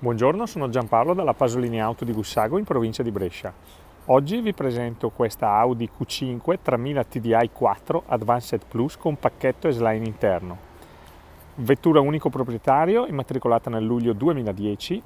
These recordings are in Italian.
Buongiorno, sono Giampaolo dalla Pasolini Auto di Gussago in provincia di Brescia. Oggi vi presento questa Audi Q5 3000 TDI 4 Advanced Plus con pacchetto S-Line interno. Vettura unico proprietario, immatricolata nel luglio 2010,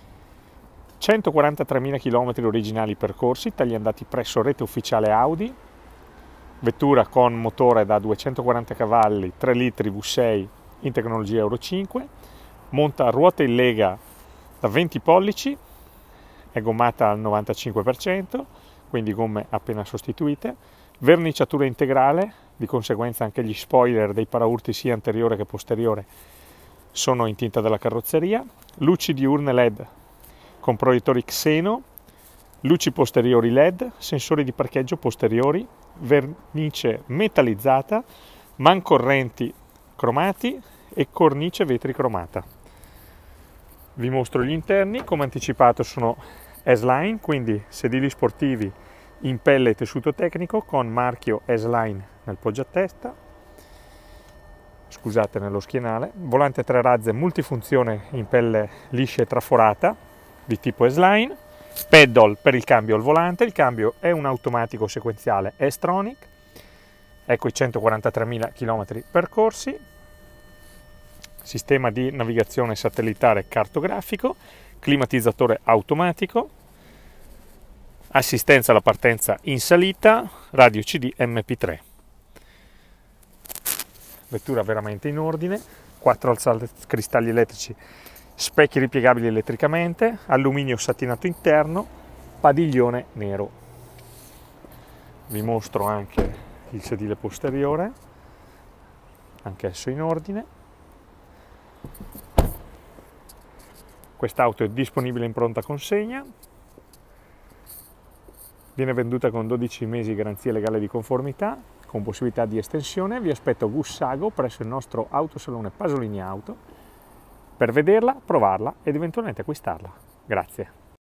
143.000 km originali percorsi, tagliandati presso rete ufficiale Audi, vettura con motore da 240 cavalli, 3 litri V6 in tecnologia Euro 5, monta ruote in lega da 20 pollici, è gommata al 95%, quindi gomme appena sostituite, verniciatura integrale, di conseguenza anche gli spoiler dei paraurti sia anteriore che posteriore sono in tinta della carrozzeria, luci diurne LED con proiettori Xeno, luci posteriori LED, sensori di parcheggio posteriori, vernice metallizzata, mancorrenti cromati e cornice vetri cromata. Vi mostro gli interni. Come anticipato sono S-Line, quindi sedili sportivi in pelle e tessuto tecnico con marchio S-Line nel poggiatesta, scusate nello schienale, volante a 3 razze multifunzione in pelle liscia e traforata di tipo S-Line, pedal per il cambio al volante, il cambio è un automatico sequenziale S-Tronic, ecco i 143.000 km percorsi, sistema di navigazione satellitare cartografico, climatizzatore automatico, assistenza alla partenza in salita, radio CD MP3. Vettura veramente in ordine, 4 alzacristalli elettrici, specchi ripiegabili elettricamente, alluminio satinato interno, padiglione nero. Vi mostro anche il sedile posteriore, anch'esso in ordine. Quest'auto è disponibile in pronta consegna, viene venduta con 12 mesi di garanzia legale di conformità, con possibilità di estensione. Vi aspetto a Gussago presso il nostro autosalone Pasolini Auto per vederla, provarla ed eventualmente acquistarla. Grazie.